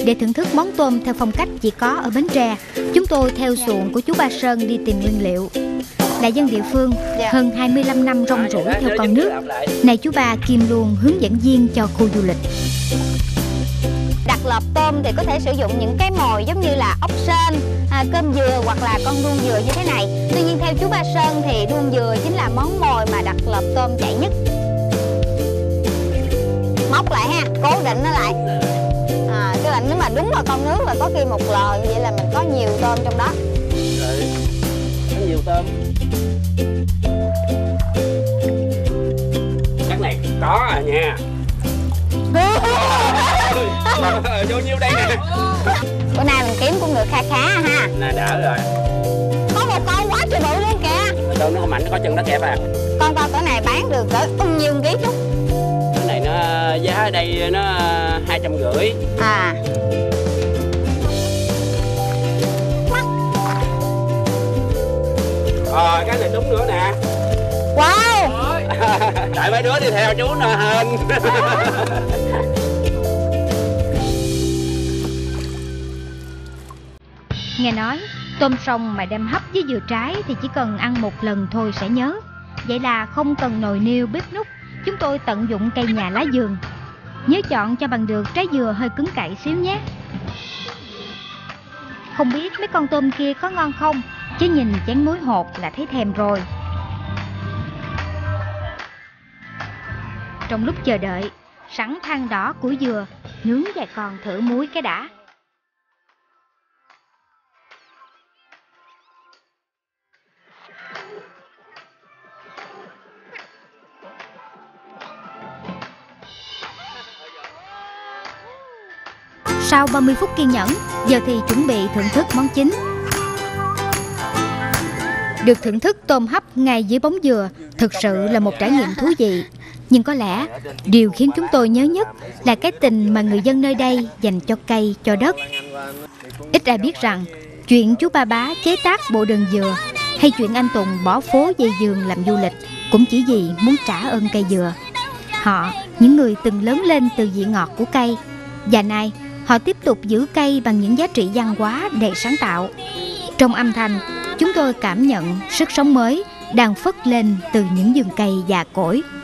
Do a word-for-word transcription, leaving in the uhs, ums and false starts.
Để thưởng thức món tôm theo phong cách chỉ có ở Bến Tre, chúng tôi theo xuồng của chú Ba Sơn đi tìm nguyên liệu. Là dân địa phương, hơn hai mươi lăm năm rong ruổi theo con nước, này chú Ba kiêm luôn hướng dẫn viên cho khu du lịch. Đặt lợp tôm thì có thể sử dụng những cái mồi giống như là ốc sên, à, cơm dừa hoặc là con đuông dừa như thế này. Tuy nhiên theo chú Ba Sơn thì đuông dừa chính là món mồi mà đặt lợp tôm chạy nhất. Móc lại ha, cố định nó lại. À, chứ là nếu mà đúng vào con nước là có khi một lờ, vậy là mình có nhiều tôm trong đó. Rồi, có nhiều tôm. Chắc này có à nha. Vô nhiêu đây nè. Bữa nay mình kiếm cũng được kha khá ha. Nè đỡ rồi. Có một con quá trời bự luôn kìa. Tôm nó không mạnh, nó có chân nó kẹp à. Con con cỡ này bán được cỡ bao nhiêu ký chút? Cái này nó giá ở đây nó hai trăm rưỡi. À. Ờ, cái này đúng nữa nè. Wow. Tại mấy đứa đi theo chú nè hên. Nghe nói tôm sông mà đem hấp với dừa trái thì chỉ cần ăn một lần thôi sẽ nhớ. Vậy là không cần nồi niêu bếp núc, chúng tôi tận dụng cây nhà lá vườn. Nhớ chọn cho bằng được trái dừa hơi cứng cậy xíu nhé. Không biết mấy con tôm kia có ngon không, chứ nhìn chén muối hột là thấy thèm rồi. Trong lúc chờ đợi, sẵn than đỏ của dừa, nướng vài con thử muối cái đã. Sau ba mươi phút kiên nhẫn, giờ thì chuẩn bị thưởng thức món chính. Được thưởng thức tôm hấp ngay dưới bóng dừa thực sự là một trải nghiệm thú vị. Nhưng có lẽ điều khiến chúng tôi nhớ nhất là cái tình mà người dân nơi đây dành cho cây, cho đất. Ít ai biết rằng chuyện chú Ba Bá chế tác bộ đờn dừa hay chuyện anh Tùng bỏ phố dây giường làm du lịch cũng chỉ vì muốn trả ơn cây dừa. Họ, những người từng lớn lên từ vị ngọt của cây, và nay họ tiếp tục giữ cây bằng những giá trị văn hóa đầy sáng tạo. Trong âm thanh, chúng tôi cảm nhận sức sống mới đang phất lên từ những vườn cây già cỗi.